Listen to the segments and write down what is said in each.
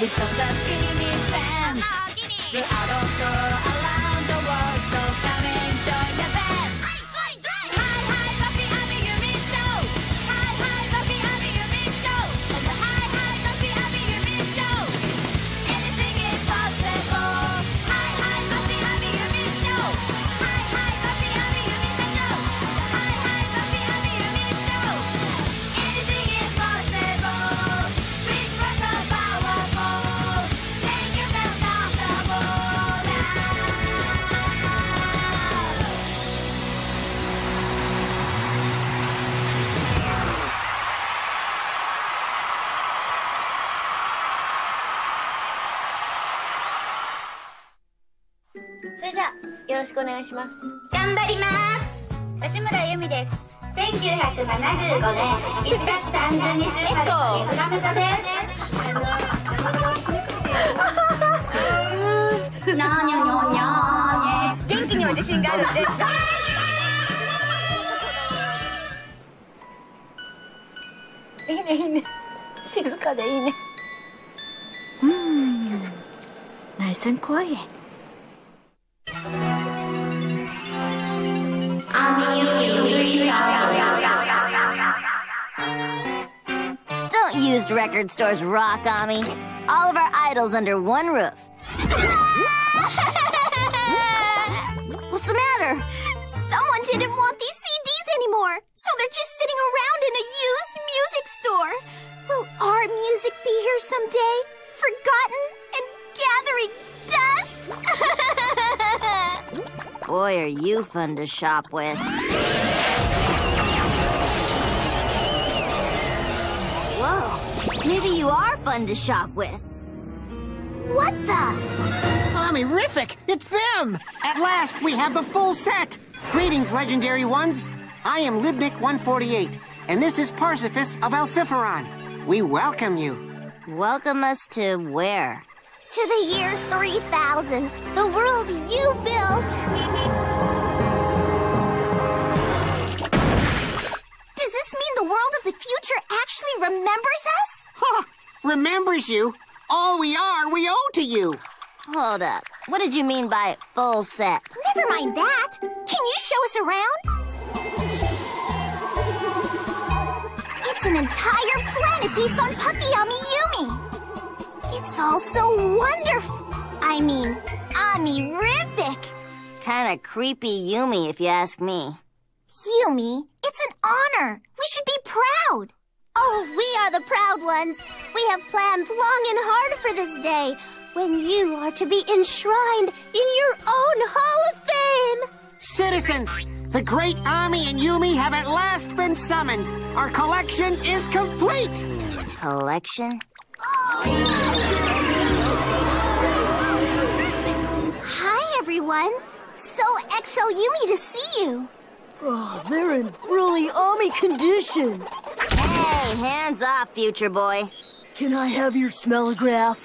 becomes a skinny band. The auto tour around the world, so come and join the band. Hi, hi, Puffy AmiYumi show. Hi, hi, Puffy AmiYumi show. On the hi, hi, Puffy AmiYumi show. Anything is possible. Hi, hi, Puffy AmiYumi show. Hi, hi, Puffy AmiYumi show. Hi, hi, Puffy AmiYumi show. Anything is possible. Please press the powerful. Make yourself comfortable now. 頑張ります。吉村由美です。1975年1月30日生まれ、水亀座です。にゃーにゃにょにゃーに。元気には自信があるんですか？ いいねいいね。静かでいいね。Nice and quiet. Don't used record stores rock, Ami. All of our idols under one roof. What's the matter? Someone didn't want these CDs anymore, so they're just sitting around in a used music store. Will our music be here someday, forgotten and gathering dust? Boy, are you fun to shop with. Whoa, maybe you are fun to shop with. What the? Ami-rific! It's them! At last, we have the full set! Greetings, legendary ones! I am Libnik 148, and this is Parsiphus of Alciferon. We welcome you. Welcome us to where? To the year 3000, the world you built. Does this mean the world of the future actually remembers us? Ha! Remembers you? All we are, we owe to you. Hold up. What did you mean by full set? Never mind that. Can you show us around? It's an entire planet based on Puffy AmiYumi. It's all so wonderful. I mean, Ami-rific. Kinda creepy Yumi, if you ask me. Yumi, it's an honor. We should be proud. Oh, we are the proud ones. We have planned long and hard for this day, when you are to be enshrined in your own Hall of Fame. Citizens, the great Ami and Yumi have at last been summoned. Our collection is complete. Collection? Hi, everyone. So Yumi to see you. Oh, they're in really Ami condition. Hey, hands off, future boy. Can I have your smellograph?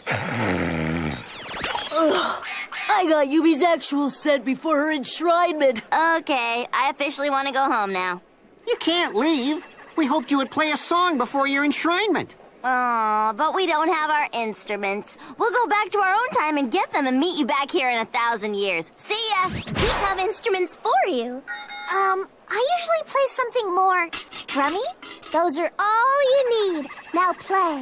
Ugh, I got Yumi's actual set before her enshrinement. Okay, I officially want to go home now. You can't leave. We hoped you would play a song before your enshrinement. Aw, but we don't have our instruments. We'll go back to our own time and get them and meet you back here in 1,000 years. See ya! We have instruments for you. I usually play something more drummy. Those are all you need. Now play.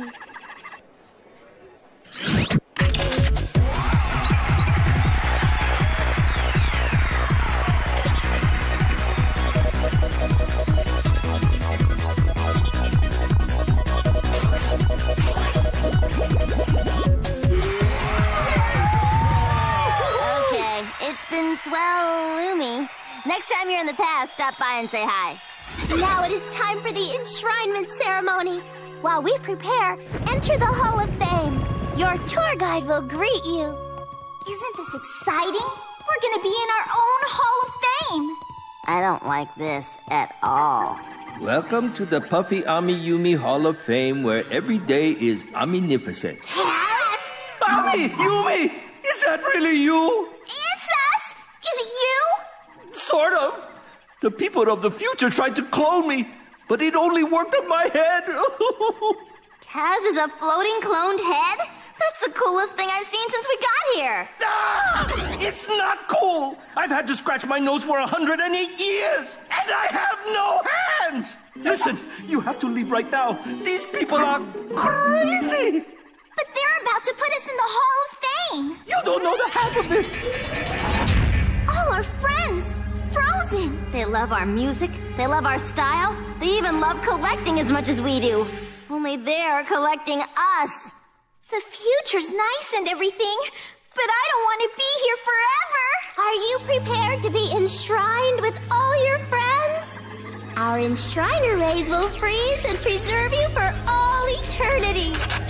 Okay, it's been swell, Yumi. Next time you're in the past, stop by and say hi. Now it is time for the enshrinement ceremony. While we prepare, enter the Hall of Fame. Your tour guide will greet you. Isn't this exciting? We're gonna be in our own Hall of Fame. I don't like this at all. Welcome to the Puffy AmiYumi Hall of Fame, where every day is Aminificent. Yes! AmiYumi! Is that really you? It's us! Is it you? Sort of. The people of the future tried to clone me, but it only worked on my head. Kaz is a floating cloned head? That's the coolest thing I've seen since we got here. Ah! It's not cool! I've had to scratch my nose for 108 years, and I have no hands! Listen, you have to leave right now. These people are crazy! But they're about to put us in the Hall of Fame. You don't know the half of it. All our friends, frozen. They love our music, they love our style, they even love collecting as much as we do. Only they're collecting us. The future's nice and everything, but I don't want to be here forever. Are you prepared to be enshrined with all your friends? Our enshriner rays will freeze and preserve you for all eternity.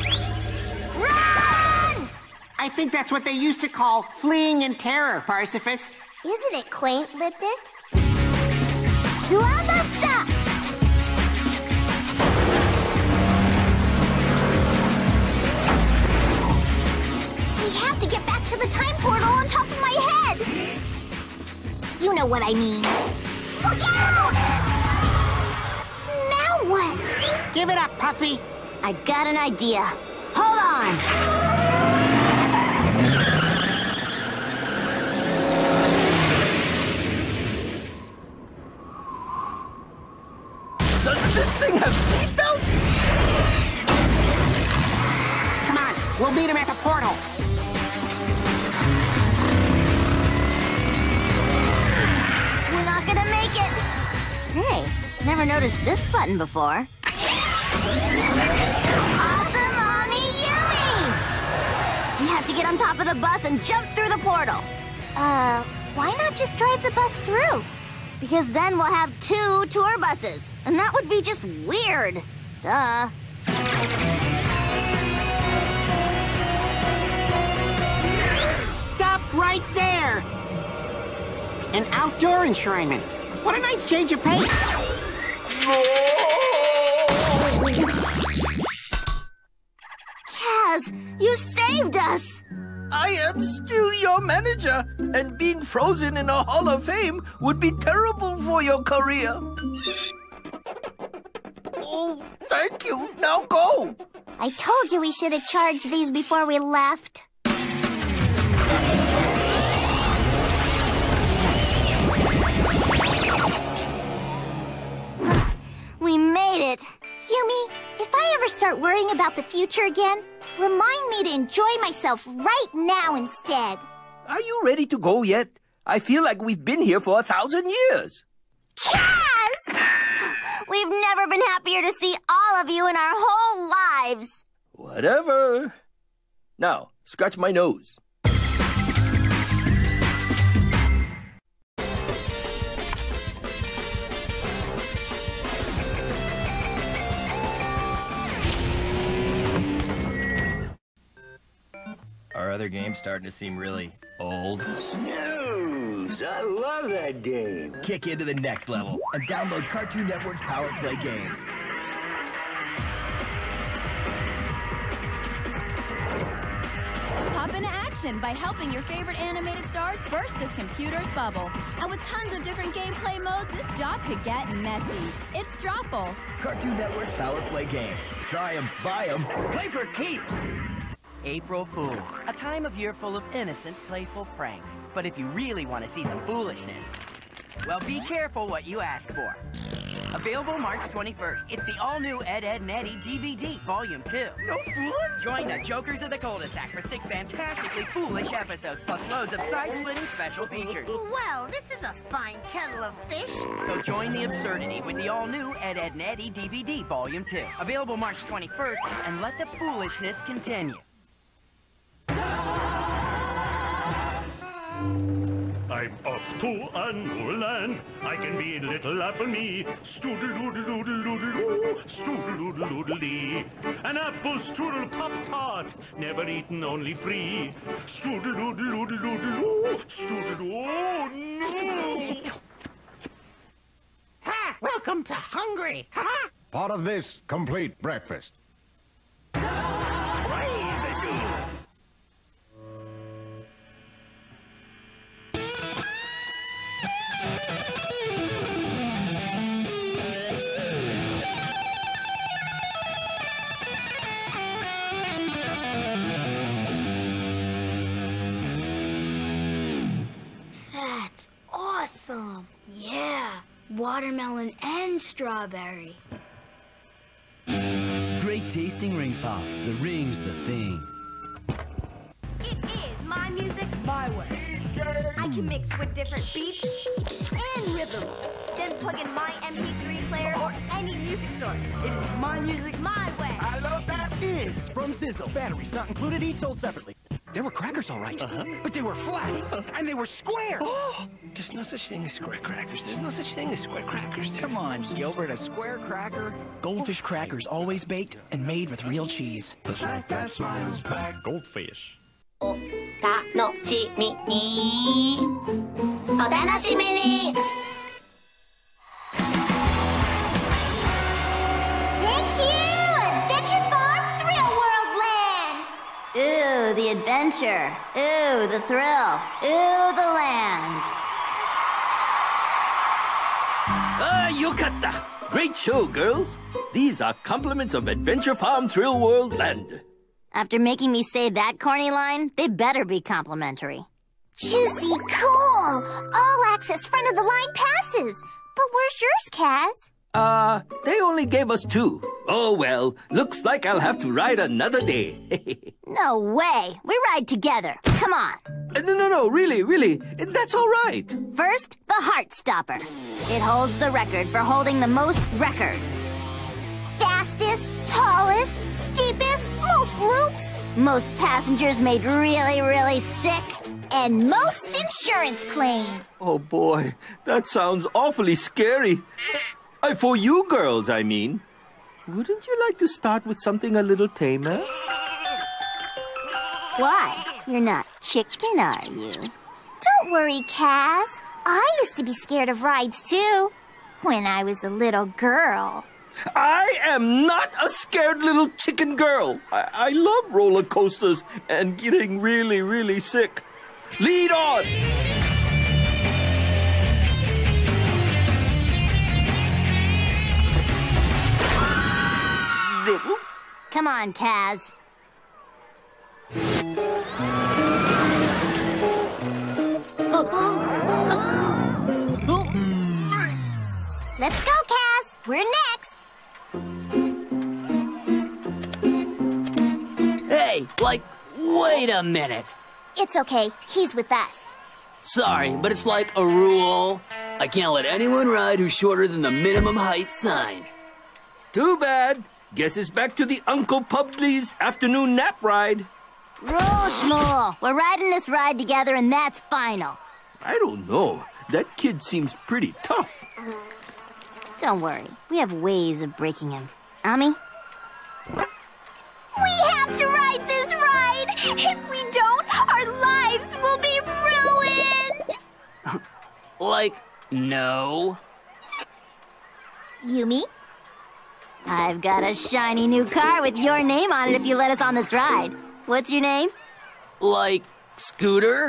Run! I think that's what they used to call fleeing in terror, Parsifus. Isn't it quaint, Lippic? Zuabasta! We have to get back to the time portal on top of my head! You know what I mean. Look out! Now what? Give it up, Puffy. I got an idea. Hold on! Doesn't this thing have seatbelts? Come on, we'll meet him at the portal. We're not gonna make it. Hey, never noticed this button before. Awesome AmiYumi! We have to get on top of the bus and jump through the portal. Why not just drive the bus through? Because then we'll have 2 tour buses. And that would be just weird. Duh. Stop right there. An outdoor enshrinement. What a nice change of pace. Kaz, you saved us! I am still your manager, and being frozen in a Hall of Fame would be terrible for your career. Oh, thank you. Now go. I told you we should have charged these before we left. We made it! Yumi, if I ever start worrying about the future again, remind me to enjoy myself right now instead. Are you ready to go yet? I feel like we've been here for 1,000 years. Kaz! We've never been happier to see all of you in our whole lives! Whatever. Now, scratch my nose. Our other game's starting to seem really old. Snooze! I love that game. Kick into the next level and download Cartoon Network's Power Play games. Pop into action by helping your favorite animated stars burst this computer's bubble. And with tons of different gameplay modes, this job could get messy. It's Drawful. Cartoon Network's Power Play games. Try 'em, buy 'em, play for keeps! April Fool, a time of year full of innocent, playful pranks. But if you really want to see some foolishness, well, be careful what you ask for. Available March 21st. It's the all-new Ed, Edd n Eddy DVD, Volume 2. No fooling? Join the Jokers of the Cul-de-Sac for 6 fantastically foolish episodes, plus loads of side-splitting special features. Well, this is a fine kettle of fish. So join the absurdity with the all-new Ed, Edd n Eddy DVD, Volume 2. Available March 21st, and let the foolishness continue. I'm off to a new land. I can be little apple me. Stoodle-doodle-doodle-doodle-doo. Stoodle-doodle-doodle-dee. An apple strudel pop-tart. Never eaten, only free. Stoodle-doodle-doodle-doodle-doo. Stoodle-doo. Oh, no! Ha! Welcome to Hungry. Ha! Part of this complete breakfast. watermelon and strawberry. Great tasting ring pop. The ring's the thing. It is my music, my way. I can mix with different beats and rhythms. Then plug in my MP3 player or any music source. It is my music, my way. I love that. Is from Sizzle. Batteries not included, each sold separately. They were crackers, all right. But they were flat, and they were square. There's no such thing as square crackers. There's no such thing as square crackers. Come on, Gilbert, a square cracker? Goldfish crackers, always baked and made with real cheese. The snack that smiles back. Goldfish. 楽しみにお楽しみに Thank you! Adventure Farm Thrill World Land! Ooh, the adventure. Ooh, the thrill. Ooh, the land. Yukata! Great show, girls. These are compliments of Adventure Farm Thrill World Land. After making me say that corny line, they better be complimentary. Juicy, cool! All-access front-of-the-line passes. But where's yours, Kaz? They only gave us 2. Oh, well, looks like I'll have to ride another day. No way! We ride together. Come on. No, really. That's all right. First, the Heartstopper. It holds the record for holding the most records. Fastest, tallest, steepest, most loops. Most passengers made really, really sick. And most insurance claims. Oh, boy, that sounds awfully scary. For you girls, I mean. Wouldn't you like to start with something a little tamer? Why? You're not chicken, are you? Don't worry, Kaz. I used to be scared of rides, too. When I was a little girl. I am not a scared little chicken girl. I love roller coasters and getting really, really sick. Lead on! Come on, Kaz. Let's go, Kaz. We're next. Hey, wait a minute. It's okay. He's with us. Sorry, but it's like a rule. I can't let anyone ride who's shorter than the minimum height sign. Too bad. Guess it's back to the Uncle Pubsley's afternoon nap ride. Roll, Shmuel. We're riding this ride together, and that's final. I don't know. That kid seems pretty tough. Don't worry. We have ways of breaking him. Ami? We have to ride this ride! If we don't, our lives will be ruined! No. Yumi? I've got a shiny new car with your name on it if you let us on this ride. What's your name? Scooter?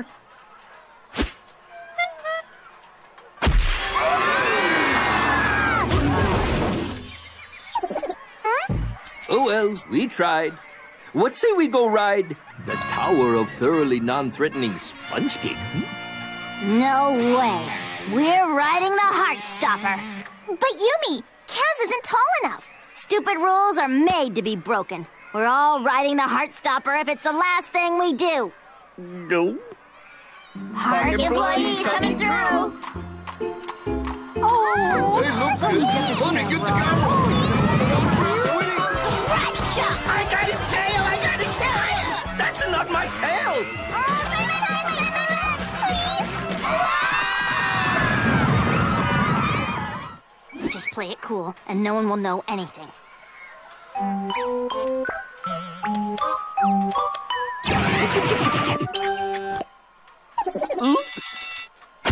Oh, well, we tried. What say we go ride the Tower of Thoroughly Non-Threatening Sponge Cake? No way. We're riding the Heartstopper. But Yumi, Kaz isn't tall enough. Stupid rules are made to be broken. We're all riding the Heartstopper if it's the last thing we do. No. Park employees coming through. Oh! Hey, look, kid. Let me get the camera. I got his tail! That's not my tail! Just play it cool, and no one will know anything. Oops!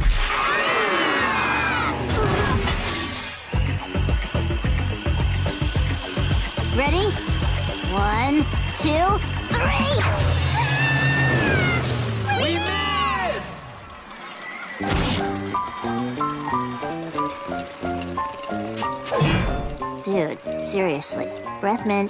Ready? 1, 2, 3! We missed! Dude, seriously. Breath mint.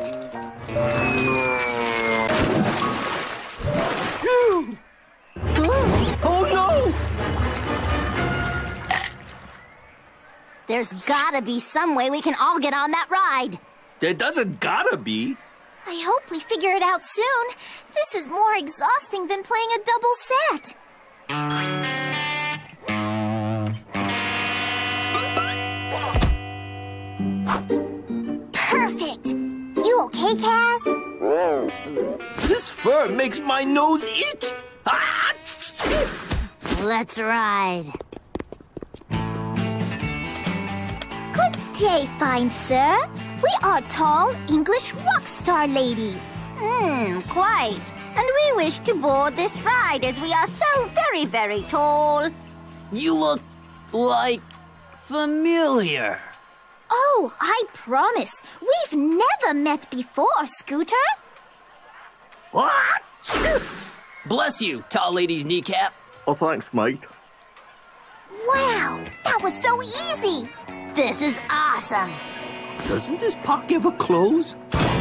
Oh no! There's gotta be some way we can all get on that ride. There doesn't gotta be. I hope we figure it out soon. This is more exhausting than playing a double set. Perfect. You okay, Kaz? This fur makes my nose itch. Ah! Let's ride. Good day, fine sir. We are tall English rock star ladies. Quite. And we wish to board this ride as we are so very, very tall. You look like familiar. Oh, I promise. We've never met before, Scooter. What? Bless you, tall lady's kneecap. Oh, thanks, mate. Wow, that was so easy. This is awesome. Doesn't this park ever close?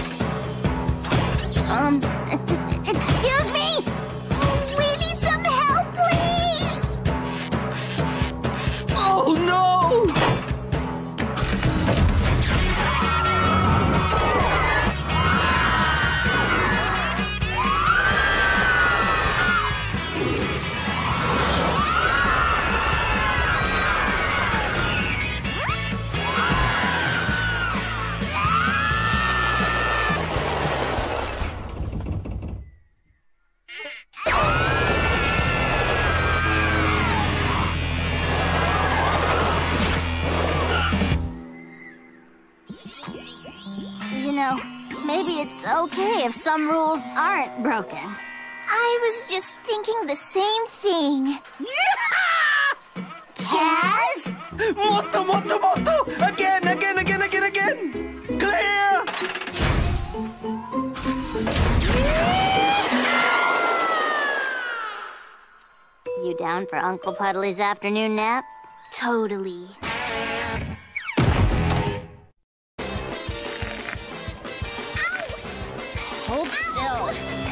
Excuse me? We need some help, please. Oh, no! You know, maybe it's okay if some rules aren't broken. I was just thinking the same thing. Yeah! Kaz? Motto, motto, motto! Again! Clear! You down for Uncle Puddley's afternoon nap? Totally. Hold still.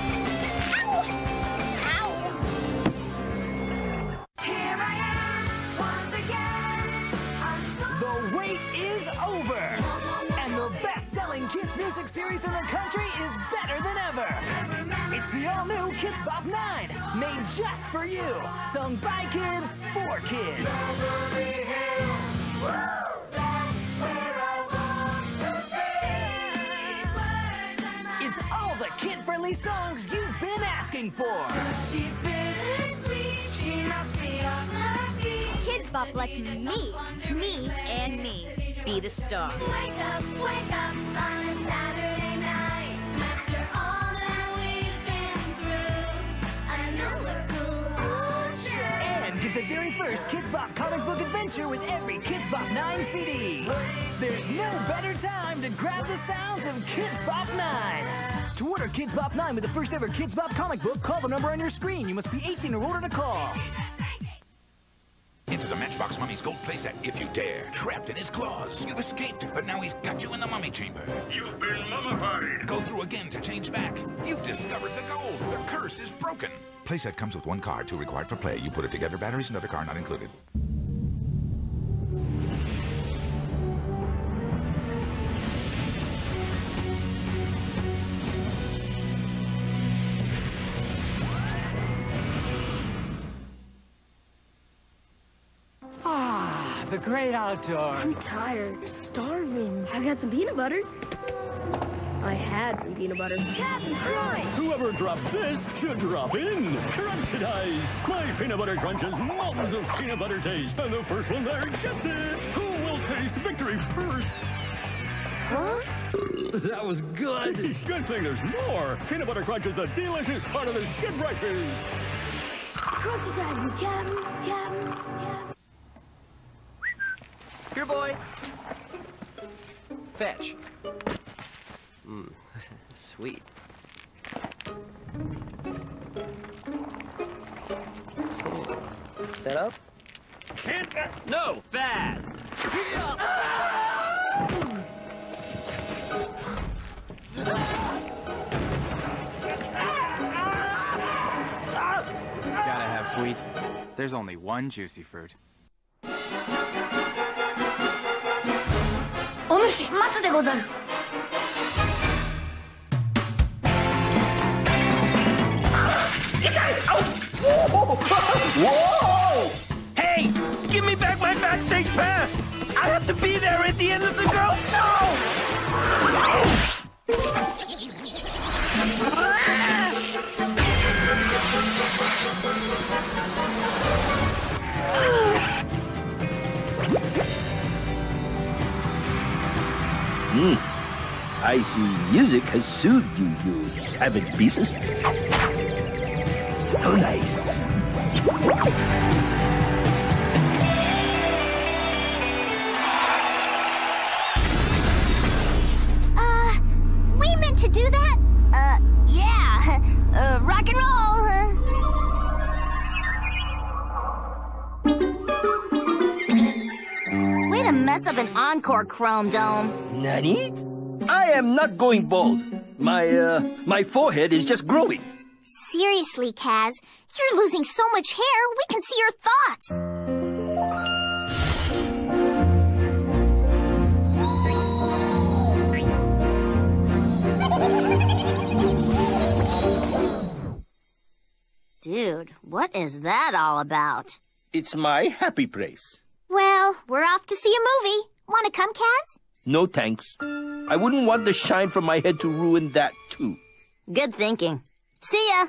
The wait is over! And the best-selling kids' music series in the country is better than ever! It's the all-new Kids Bop 9, made just for you! Sung by kids, for kids! It's all the kid-friendly songs you've been asking for! She's bittersweet, she knocks me off my feet. Kids Bop lets me, and me be the star. Wake up on a Saturday night. After all that we've been through, I know a cool show. And get the very first Kids Bop comic book adventure with every Kids Bop 9 CD. There's no better time to grab the sounds of Kids Bop 9. To order Kids Bop 9 with the first ever Kids Bop comic book, call the number on your screen. You must be 18 or older to call. Into the Matchbox Mummy's gold playset if you dare. Trapped in his claws. You've escaped, but now he's got you in the mummy chamber. You've been mummified. Go through again to change back. You've discovered the gold. The curse is broken. Playset comes with 1 card, 2 required for play. You put it together, batteries and other car not included. The great outdoor. I'm tired. Starving. I got some peanut butter. I had some peanut butter. Captain Crunch! Whoever dropped this should drop in. Crunchidize. My peanut butter crunch is mountains of peanut butter taste. And the first one there gets it. Who will taste victory first? Huh? That was good. Good thing there's more. Peanut butter crunch is the delicious part of this kid breakfast. Crunchidize, Captain. Here, boy. Fetch. Sweet. Stand up. Can't. No, bad. Gotta have sweet. There's only one juicy fruit. し待つでござる。 Whoa! Hey, give me back my backstage pass! I have to be there at the end of the girls' show! I see music has soothed you, you savage pieces. So nice. We meant to do that? Yeah. Rock and roll. Way to mess up an encore, Chrome Dome. Nani? I am not going bald. My forehead is just growing. Seriously, Kaz, you're losing so much hair, we can see your thoughts. Dude, what is that all about? It's my happy place. Well, we're off to see a movie. Want to come, Kaz? No thanks. I wouldn't want the shine from my head to ruin that, too. Good thinking. See ya.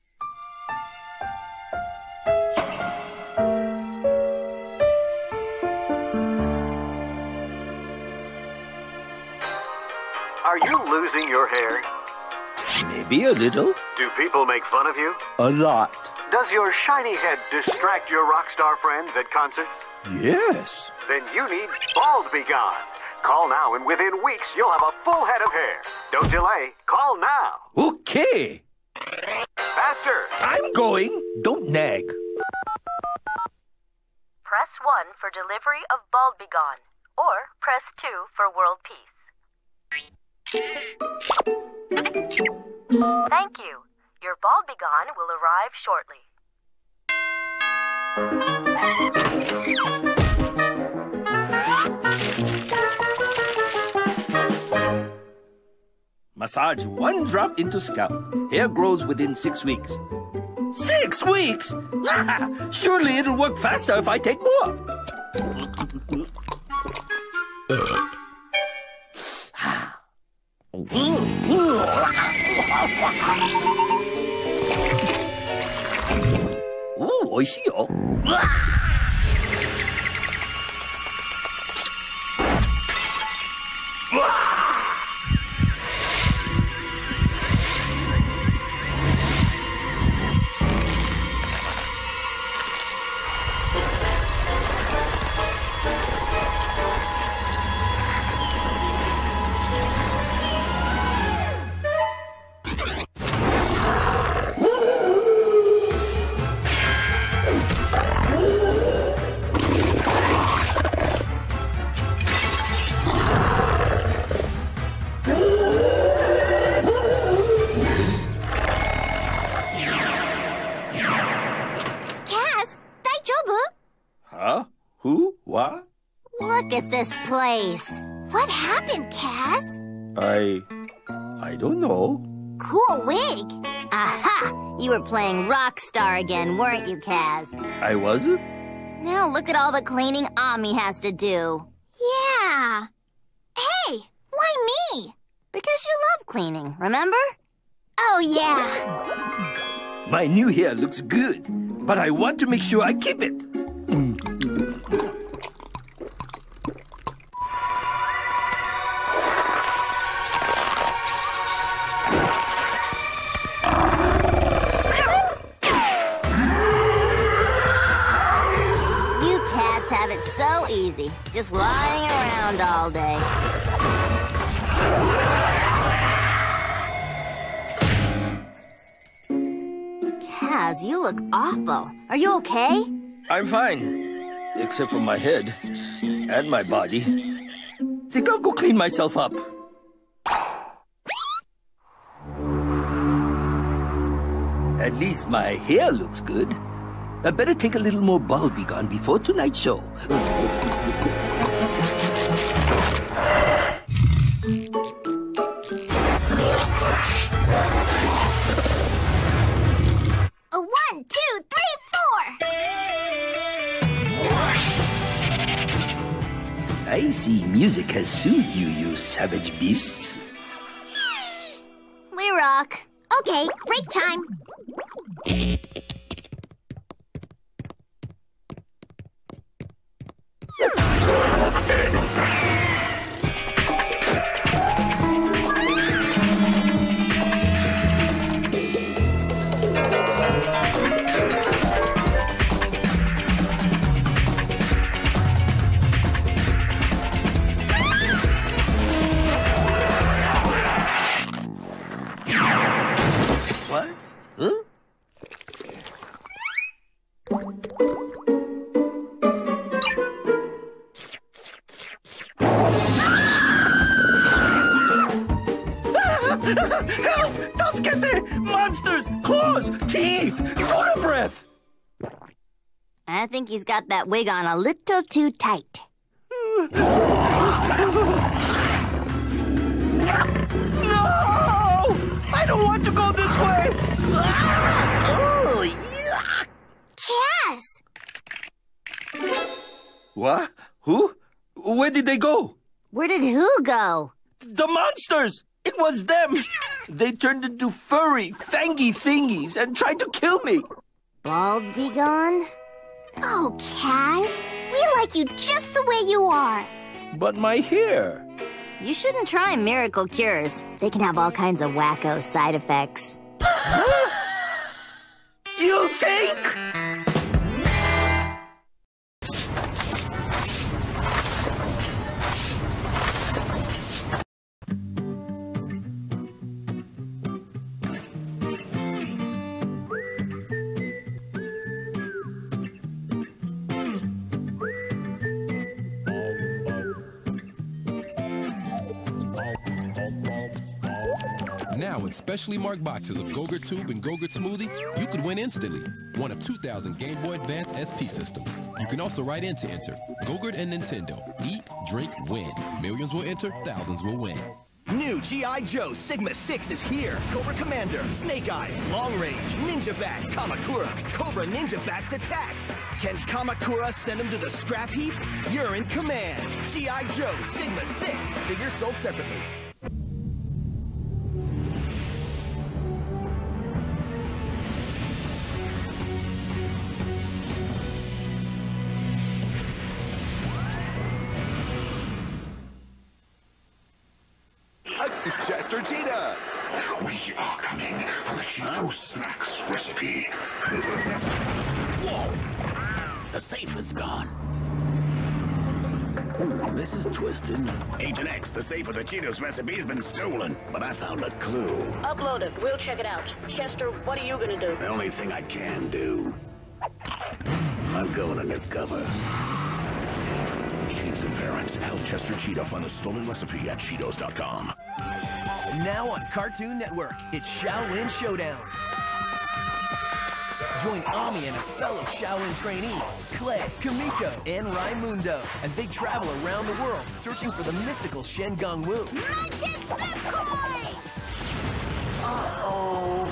Are you losing your hair? Maybe a little. Do people make fun of you? A lot. Does your shiny head distract your rock star friends at concerts? Yes. Then you need Bald Be Gone. Call now and within weeks you'll have a full head of hair. Don't delay. Call now. Okay. Faster. I'm going. Don't nag. Press 1 for delivery of Bald Be Gone, or press 2 for world peace. Thank you. Your Bald Be Gone will arrive shortly. Massage one drop into scalp. Hair grows within 6 weeks. 6 weeks? Surely it'll work faster if I take more. Ooh, 美味しいよ。 Look at this place. What happened, Kaz? I don't know. Cool wig. Aha! You were playing Rockstar again, weren't you, Kaz? I was? Now look at all the cleaning Ami has to do. Yeah. Hey, why me? Because you love cleaning, remember? Oh, yeah. My new hair looks good, but I want to make sure I keep it. Have it so easy, just lying around all day. Kaz, you look awful. Are you okay? I'm fine, except for my head and my body. Think I'll go clean myself up. At least my hair looks good. I better take a little more Bald Be Gone before tonight's show. I see music has soothed you, you savage beasts. We rock. Okay, break time. What? Huh? Help! Tasukete! Monsters! Claws! Teeth! Photo breath! I think he's got that wig on a little too tight. No! I don't want to go this way! Oh, yuck! Kaz! What? Who? Where did they go? Where did who go? The monsters! It was them! They turned into furry, fangy thingies and tried to kill me! Bald be gone? Oh, Kaz, we like you just the way you are. But my hair... You shouldn't try miracle cures. They can have all kinds of wacko side effects. You think? Now, with specially marked boxes of Go-Gurt Tube and Go-Gurt Smoothie, you could win instantly. One of 2,000 Game Boy Advance SP systems. You can also write in to enter. Go-Gurt and Nintendo. Eat, drink, win. Millions will enter, thousands will win. New G.I. Joe Sigma 6 is here. Cobra Commander, Snake Eyes, Long Range, Ninja Bat, Kamakura, Cobra Ninja Bat's attack. Can Kamakura send him to the scrap heap? You're in command. G.I. Joe Sigma 6. Figures sold separately. It's Chester Cheetah. We are coming for the Cheeto Snacks recipe. Whoa! The safe is gone. Ooh, this is twisted. Agent X, the safe with the Cheetos recipe has been stolen, but I found a clue. Upload it. We'll check it out. Chester, what are you gonna do? The only thing I can do. I'm going undercover. Kids and parents, help Chester Cheetah find the stolen recipe at Cheetos.com. Now on Cartoon Network, it's Shaolin Showdown. Join Ami and his fellow Shaolin trainees, Clay, Kamiko, and Raimundo, as they travel around the world searching for the mystical Shen Gong Wu. Magic slip coin! Uh-oh.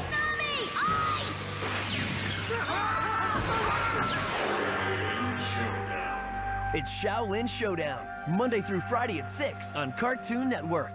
It's Shaolin Showdown, Monday through Friday at 6 on Cartoon Network.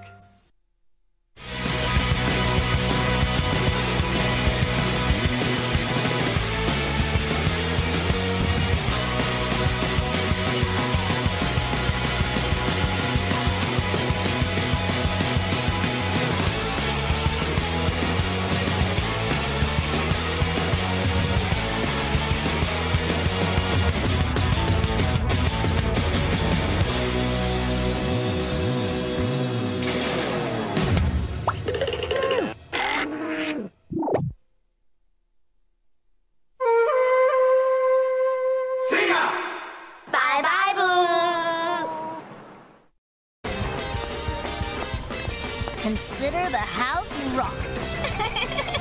Consider the house rocked.